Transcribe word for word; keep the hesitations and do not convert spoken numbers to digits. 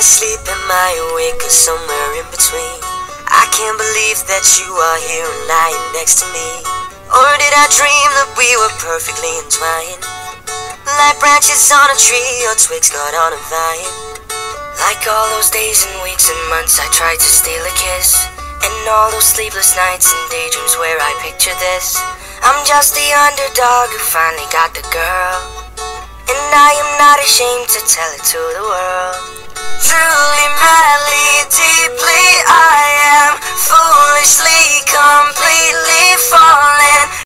asleep, am I awake, or somewhere in between? I can't believe that you are here and lying next to me. Or did I dream that we were perfectly entwined, like branches on a tree or twigs caught on a vine? Like all those days and weeks and months I tried to steal a kiss, and all those sleepless nights and daydreams where I picture this. I'm just the underdog who finally got the girl, and I am not ashamed to tell it to the world. Truly, madly, deeply, I am foolishly, completely falling.